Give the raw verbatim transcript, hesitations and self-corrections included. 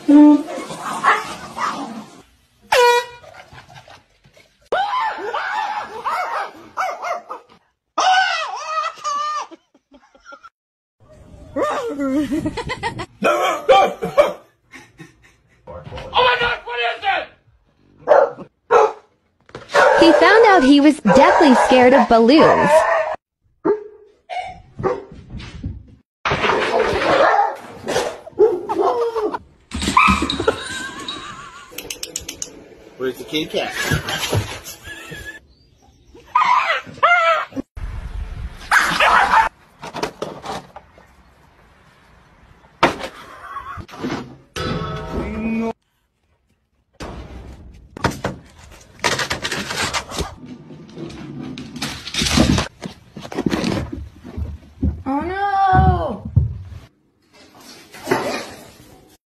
He found out he was deathly scared of balloons. Where's the kitty cat?